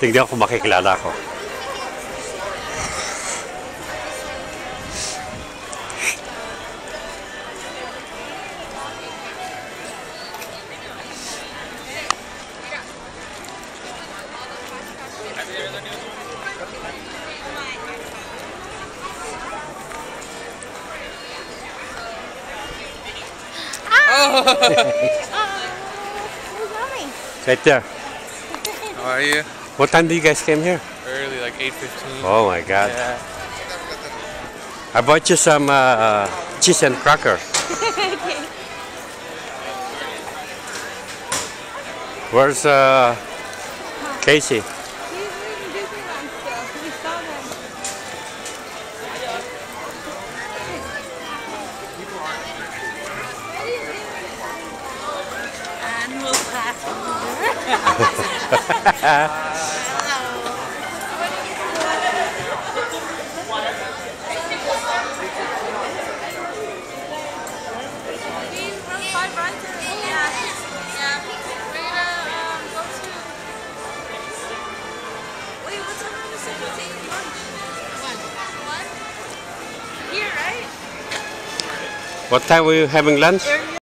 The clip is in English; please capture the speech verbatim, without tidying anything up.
Tingnan ko makikilala ko. Right there. How are you? What time did you guys came here? Early, like eight fifteen. Oh my God. Yeah. I bought you some uh, cheese and cracker. Okay. Where's uh, Casey? He's in Disneyland still. We saw them. Animal Five rides already. Yeah. Yeah. We're gonna um, go to. Wait, what time are we supposed to eat lunch? One. One? Here, right? What time were you having lunch? Early.